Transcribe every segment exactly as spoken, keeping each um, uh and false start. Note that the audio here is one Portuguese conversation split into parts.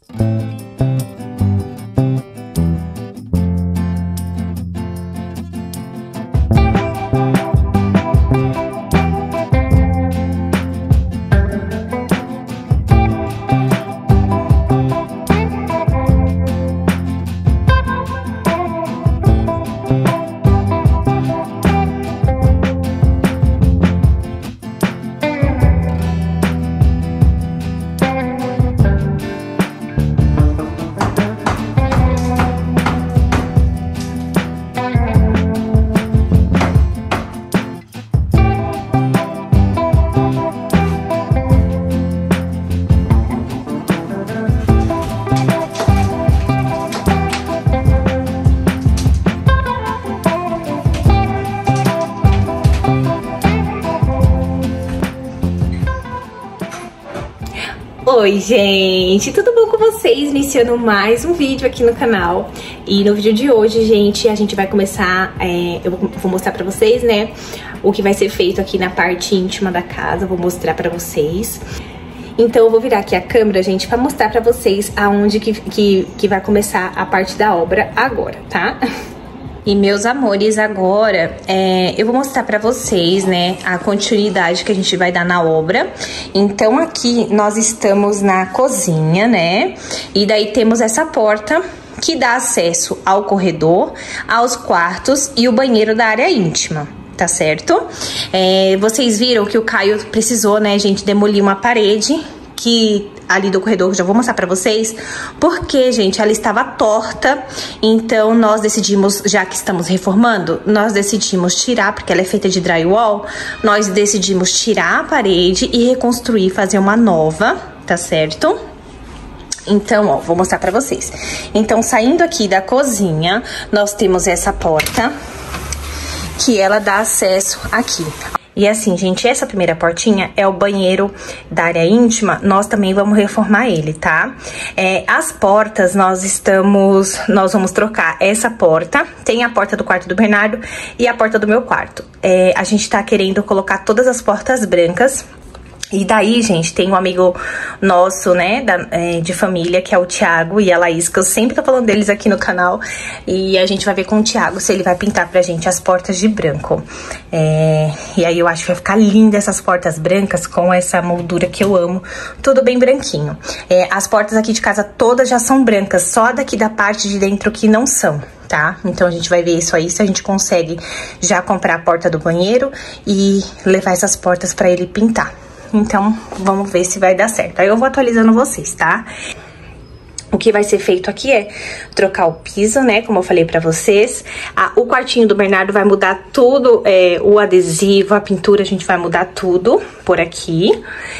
Oi gente, tudo bom com vocês? Iniciando mais um vídeo aqui no canal. E no vídeo de hoje, gente, a gente vai começar, é, eu vou mostrar pra vocês, né, o que vai ser feito aqui na parte íntima da casa. Vou mostrar pra vocês. Então eu vou virar aqui a câmera, gente, pra mostrar pra vocês aonde que, que, que vai começar a parte da obra agora, tá? E meus amores, agora é, eu vou mostrar pra vocês, né, a continuidade que a gente vai dar na obra. Então aqui nós estamos na cozinha, né, e daí temos essa porta que dá acesso ao corredor, aos quartos e o banheiro da área íntima. Tá certo? É, vocês viram que o Caio precisou, né, gente, demolir uma parede que ali do corredor, já vou mostrar pra vocês, porque, gente, ela estava torta, então nós decidimos, já que estamos reformando, nós decidimos tirar, porque ela é feita de drywall, nós decidimos tirar a parede e reconstruir, fazer uma nova, tá certo? Então, ó, vou mostrar pra vocês. Então, saindo aqui da cozinha, nós temos essa porta, que ela dá acesso aqui. E assim, gente, essa primeira portinha é o banheiro da área íntima, nós também vamos reformar ele, tá? É, as portas, nós estamos, nós vamos trocar essa porta, tem a porta do quarto do Bernardo e a porta do meu quarto. É, a gente tá querendo colocar todas as portas brancas. E daí, gente, tem um amigo nosso, né, da, é, de família, que é o Thiago e a Laís, que eu sempre tô falando deles aqui no canal. E a gente vai ver com o Thiago se ele vai pintar pra gente as portas de branco. É, e aí eu acho que vai ficar linda essas portas brancas com essa moldura que eu amo. Tudo bem branquinho. É, as portas aqui de casa todas já são brancas, só daqui da parte de dentro que não são. Tá? Então a gente vai ver isso aí, se a gente consegue já comprar a porta do banheiro e levar essas portas pra ele pintar. Então, vamos ver se vai dar certo. Aí eu vou atualizando vocês, tá? O que vai ser feito aqui é trocar o piso, né? Como eu falei pra vocês. Ah, o quartinho do Bernardo vai mudar tudo, é, o adesivo, a pintura, a gente vai mudar tudo por aqui.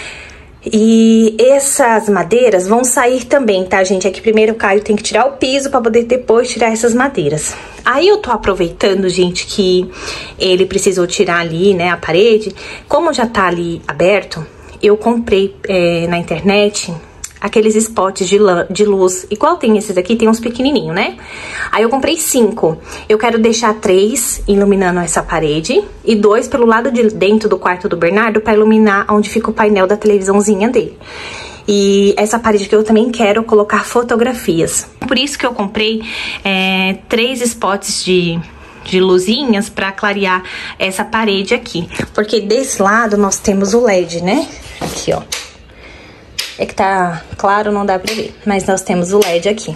E essas madeiras vão sair também, tá, gente? É que primeiro o Caio tem que tirar o piso pra poder depois tirar essas madeiras. Aí eu tô aproveitando, gente, que ele precisou tirar ali, né, a parede. Como já tá ali aberto, eu comprei é, na internet aqueles spots de, de luz. Igual tem esses aqui, tem uns pequenininhos, né? Aí eu comprei cinco. Eu quero deixar três iluminando essa parede e dois pelo lado de dentro do quarto do Bernardo pra iluminar onde fica o painel da televisãozinha dele. E essa parede que eu também quero colocar fotografias. Por isso que eu comprei é, três spots de... de luzinhas pra clarear essa parede aqui. Porque desse lado nós temos o L E D, né? Aqui, ó. É que tá claro, não dá pra ver. Mas nós temos o L E D aqui.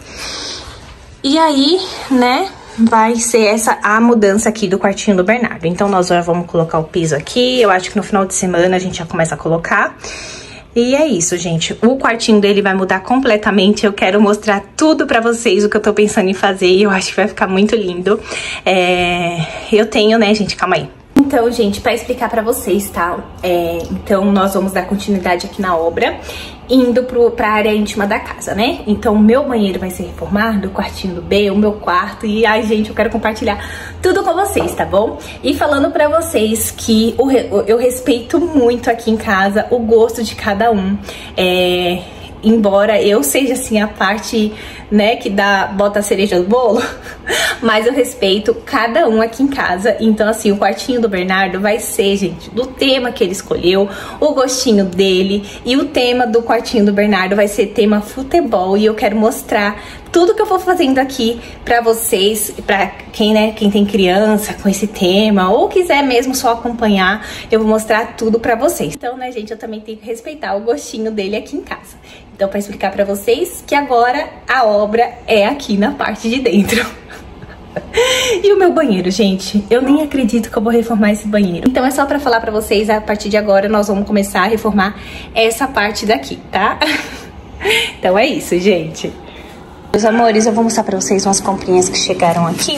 E aí, né, vai ser essa a mudança aqui do quartinho do Bernardo. Então nós já vamos colocar o piso aqui. Eu acho que no final de semana a gente já começa a colocar. E é isso, gente. O quartinho dele vai mudar completamente. Eu quero mostrar tudo pra vocês o que eu tô pensando em fazer. E eu acho que vai ficar muito lindo. É... Eu tenho, né, gente? Calma aí. Então, gente, pra explicar pra vocês, tá? É, então, nós vamos dar continuidade aqui na obra, indo pro, pra área íntima da casa, né? Então, o meu banheiro vai ser reformado, o quartinho do B, o meu quarto. E, ai, gente, eu quero compartilhar tudo com vocês, tá bom? E falando pra vocês que o, eu respeito muito aqui em casa o gosto de cada um. É... embora eu seja assim a parte, né, que dá, bota a cereja no bolo, mas eu respeito cada um aqui em casa. Então assim, o quartinho do Bernardo vai ser, gente, do tema que ele escolheu, o gostinho dele, e o tema do quartinho do Bernardo vai ser tema futebol, e eu quero mostrar tudo que eu vou fazendo aqui pra vocês, pra quem, né, quem tem criança com esse tema, ou quiser mesmo só acompanhar, eu vou mostrar tudo pra vocês. Então, né, gente, eu também tenho que respeitar o gostinho dele aqui em casa. Então, pra explicar pra vocês que agora a obra é aqui na parte de dentro. E o meu banheiro, gente, eu nem acredito que eu vou reformar esse banheiro. Então é só pra falar pra vocês, a partir de agora nós vamos começar a reformar essa parte daqui, tá? Então é isso, gente. Meus amores, eu vou mostrar pra vocês umas comprinhas que chegaram aqui.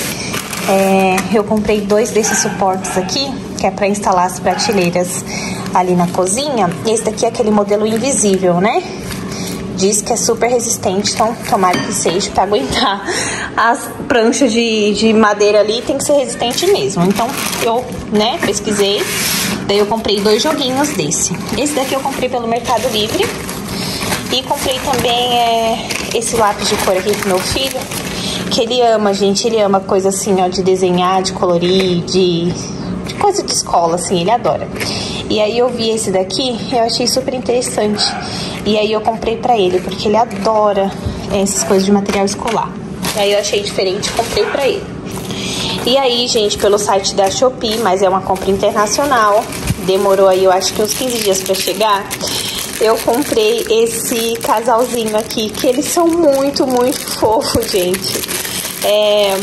É, eu comprei dois desses suportes aqui, que é pra instalar as prateleiras ali na cozinha. Esse daqui é aquele modelo invisível, né? Diz que é super resistente, então tomara que seja pra aguentar as pranchas de, de madeira ali, tem que ser resistente mesmo. Então eu, né, pesquisei, daí eu comprei dois joguinhos desse. Esse daqui eu comprei pelo Mercado Livre. E comprei também é, esse lápis de cor aqui pro meu filho, que ele ama, gente, ele ama coisa assim, ó, de desenhar, de colorir, de, de coisa de escola, assim, ele adora. E aí eu vi esse daqui, eu achei super interessante. E aí eu comprei pra ele, porque ele adora essas coisas de material escolar. E aí eu achei diferente e comprei pra ele. E aí, gente, pelo site da Shopee, mas é uma compra internacional, demorou aí, eu acho que uns quinze dias pra chegar. Eu comprei esse casalzinho aqui, que eles são muito, muito fofos, gente. É...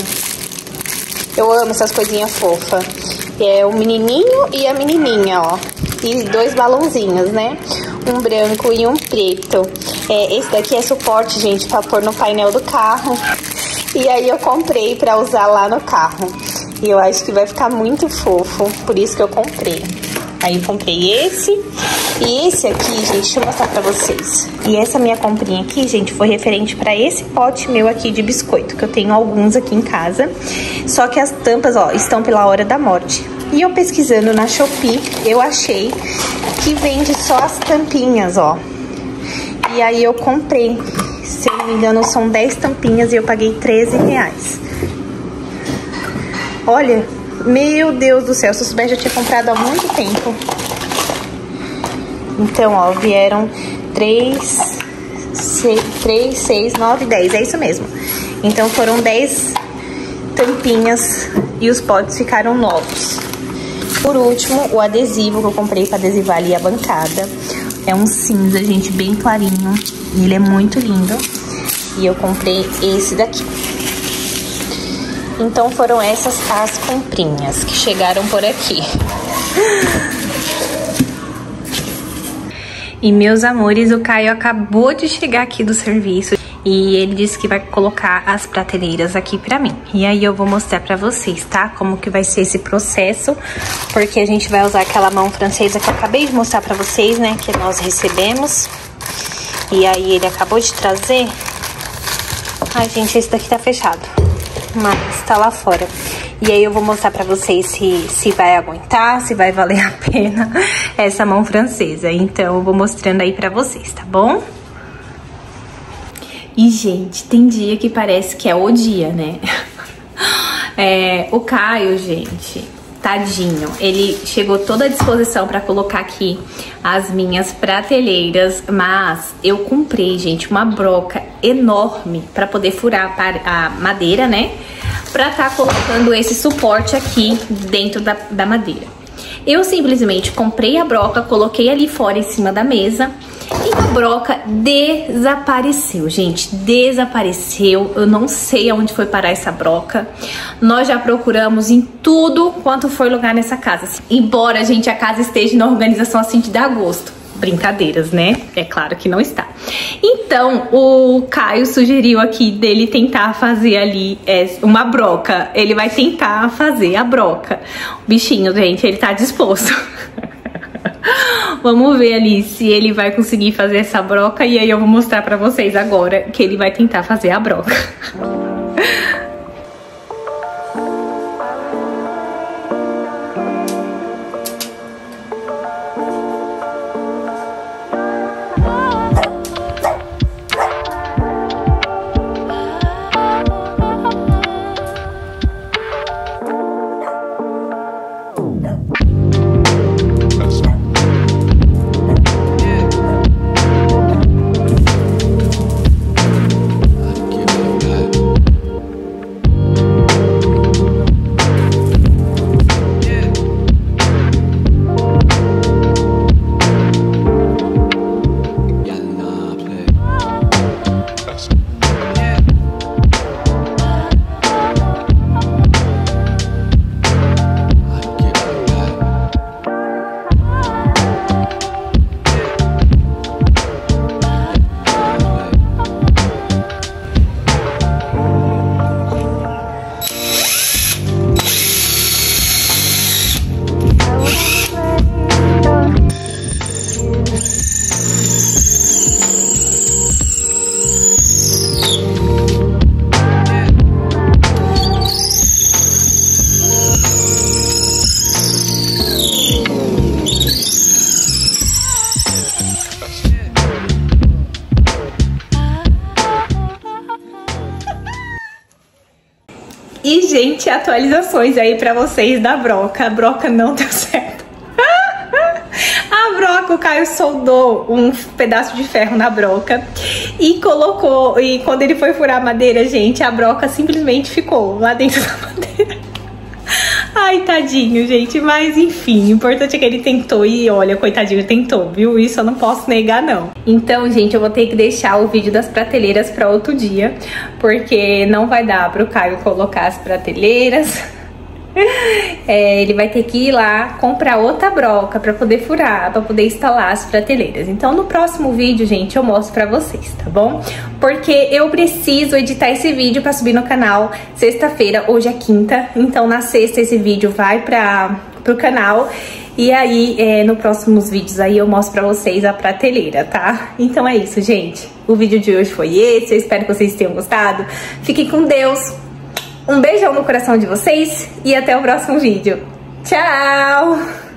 Eu amo essas coisinhas fofas. É o menininho e a menininha, ó. E dois balãozinhos, né? Um branco e um preto. É, esse daqui é suporte, gente, pra pôr no painel do carro. E aí eu comprei pra usar lá no carro. E eu acho que vai ficar muito fofo, por isso que eu comprei. Aí eu comprei esse. E esse aqui, gente, deixa eu mostrar pra vocês. E essa minha comprinha aqui, gente, foi referente pra esse pote meu aqui de biscoito, que eu tenho alguns aqui em casa. Só que as tampas, ó, estão pela hora da morte. E eu pesquisando na Shopee, eu achei que vende só as tampinhas, ó. E aí eu comprei. Se eu não me engano, são dez tampinhas e eu paguei treze reais. Olha, meu Deus do céu, se eu soubesse, já tinha comprado há muito tempo. Então, ó, vieram três, seis, nove, dez, é isso mesmo. Então foram dez tampinhas e os potes ficaram novos. Por último, o adesivo que eu comprei para adesivar ali a bancada. É um cinza, gente, bem clarinho. E ele é muito lindo. E eu comprei esse daqui. Então foram essas as comprinhas que chegaram por aqui. E meus amores, o Caio acabou de chegar aqui do serviço e ele disse que vai colocar as prateleiras aqui pra mim. E aí eu vou mostrar pra vocês, tá? Como que vai ser esse processo, porque a gente vai usar aquela mão francesa que eu acabei de mostrar pra vocês, né? Que nós recebemos. E aí ele acabou de trazer. Ai, gente, esse daqui tá fechado, mas tá lá fora. E aí eu vou mostrar pra vocês se, se vai aguentar, se vai valer a pena essa mão francesa. Então eu vou mostrando aí pra vocês, tá bom? E, gente, tem dia que parece que é o dia, né? É, o Caio, gente, tadinho, ele chegou toda à disposição pra colocar aqui as minhas prateleiras, mas eu comprei, gente, uma broca enorme pra poder furar a madeira, né? Pra tá colocando esse suporte aqui dentro da, da madeira. Eu simplesmente comprei a broca, coloquei ali fora em cima da mesa e a broca desapareceu, gente, desapareceu. Eu não sei aonde foi parar essa broca. Nós já procuramos em tudo quanto for lugar nessa casa. Embora, gente, a casa esteja na organização assim de dar gosto. Brincadeiras, né? É claro que não está. Então, o Caio sugeriu aqui dele tentar fazer ali é, uma broca. Ele vai tentar fazer a broca. O bichinho, gente, ele tá disposto. Vamos ver ali se ele vai conseguir fazer essa broca. E aí eu vou mostrar pra vocês agora que ele vai tentar fazer a broca. E, gente, atualizações aí pra vocês da broca. A broca não deu certo. A broca, o Caio soldou um pedaço de ferro na broca e colocou, e quando ele foi furar a madeira, gente, a broca simplesmente ficou lá dentro da madeira. Ai, tadinho, gente, mas enfim, o importante é que ele tentou e olha, coitadinho, tentou, viu? Isso eu não posso negar, não. Então, gente, eu vou ter que deixar o vídeo das prateleiras pra outro dia, porque não vai dar pro Caio colocar as prateleiras. É, ele vai ter que ir lá comprar outra broca pra poder furar, pra poder instalar as prateleiras. Então no próximo vídeo, gente, eu mostro pra vocês, tá bom? Porque eu preciso editar esse vídeo pra subir no canal sexta-feira, hoje é quinta. Então na sexta esse vídeo vai pra, pro canal. E aí, é, no próximos vídeos aí eu mostro pra vocês a prateleira, tá? Então é isso, gente. O vídeo de hoje foi esse, eu espero que vocês tenham gostado. Fiquem com Deus. Um beijão no coração de vocês e até o próximo vídeo. Tchau!